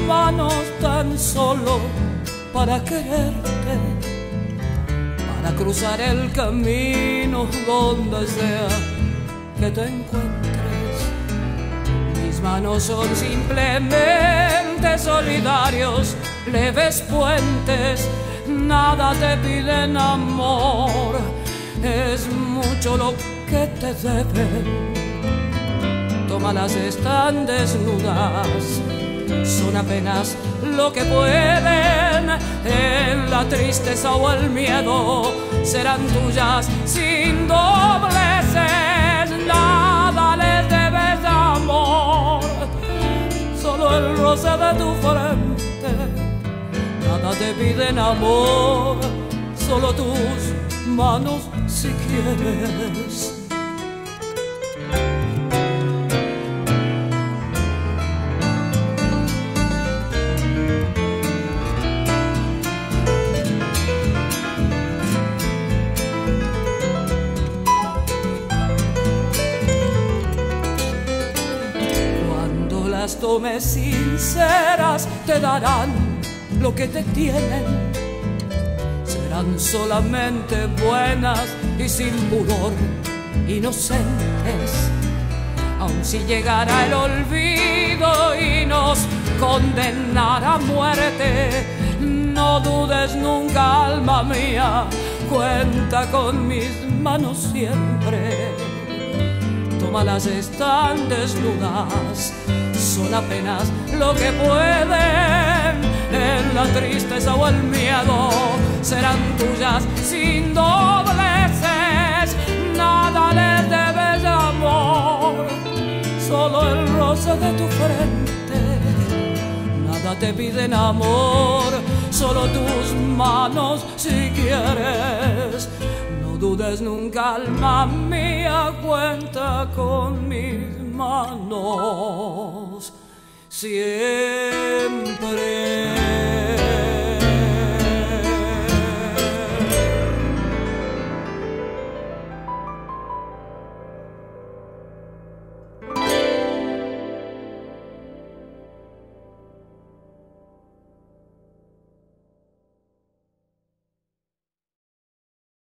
manos tan solo para quererte, para cruzar el camino donde sea que te encuentres. Mis manos son simplemente solidarios, leves puentes, nada te piden amor, es mucho lo que te deben. Tómalas, están desnudas, son apenas lo que pueden. En la tristeza o el miedo serán tuyas sin dobleces. Nada les debes de amor, solo el roce de tu frente. Nada te piden amor, solo tus manos si quieres. Las tomes sinceras te darán lo que te tienen. Serán solamente buenas y sin pudor, inocentes. Aun si llegara el olvido y nos condenara a muerte, no dudes nunca, alma mía, cuenta con mis manos siempre. Tómalas, están desnudas, son apenas lo que pueden. En la tristeza o el miedo serán tuyas sin dobleces. Nada les debes de amor, solo el roce de tu frente. Nada te piden amor, solo tus manos si quieres. No dudes nunca, alma mía, cuenta con mis manos siempre.